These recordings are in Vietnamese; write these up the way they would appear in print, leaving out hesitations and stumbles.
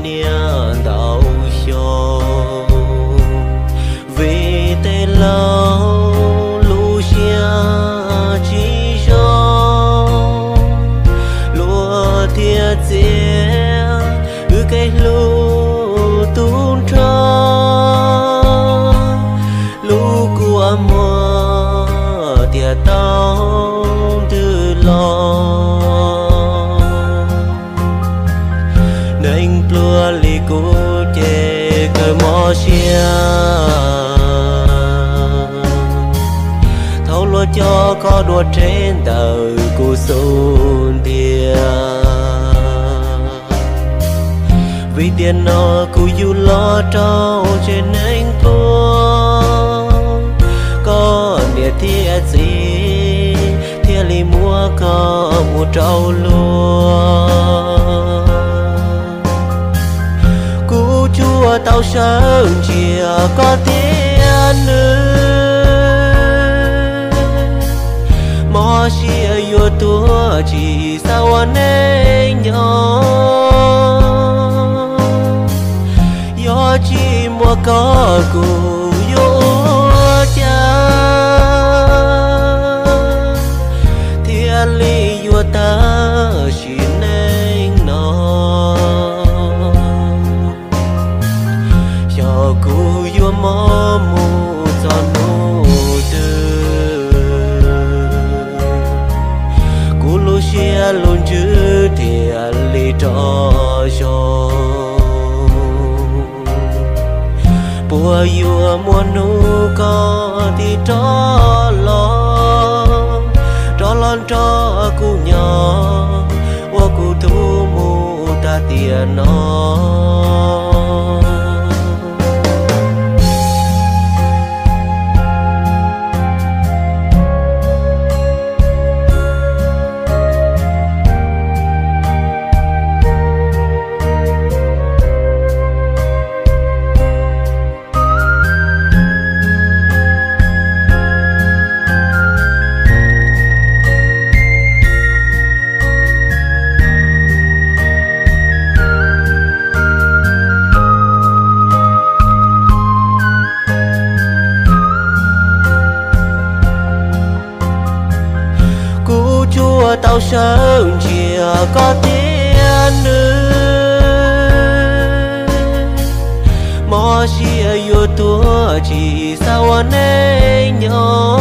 nia đau sầu vì tê lâu lu xia chỉ cho lúa thiệt dễ ư cây lu tung cho lu của mùa thiệt tao từ lo nên plua li cô chê cơ mò xia thâu lúa cho có đua trên đời cô xuân tia vì tiền nó cô yêu lo trâu trên anh plua có địa thiệt gì thiệt li mua có một trâu lúa chúa tao sơn chia có tiền nữa mò chia yêu tua chỉ sao anh ấy nhỏ yo chỉ mua có cô yêu cha thiên lý yêu ta chỉ nên nó cô yêu mơ mù cho nụ tư cô lu xia luôn chứ thiệt li cho bùa yêu mua nụ có thì cho lon cho cô nhỏ ô cô thu mù ta tiền nó chúa tao sơn chia có tiền nữa mò chia yêu tua chỉ sao anh ấy nhỏ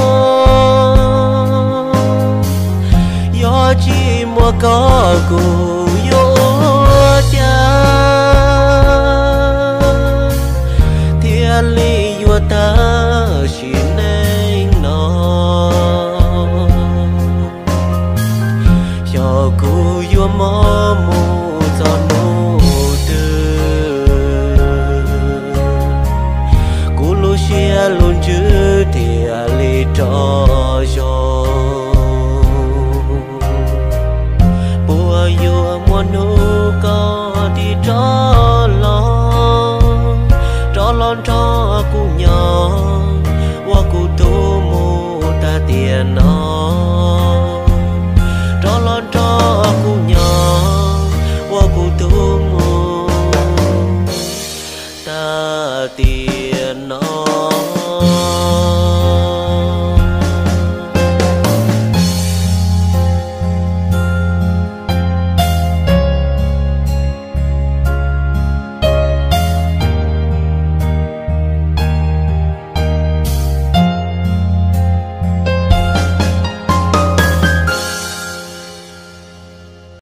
yo chỉ mua có cô yêu cha thiên lý yêu ta chỉ nên nó cô yêu mơ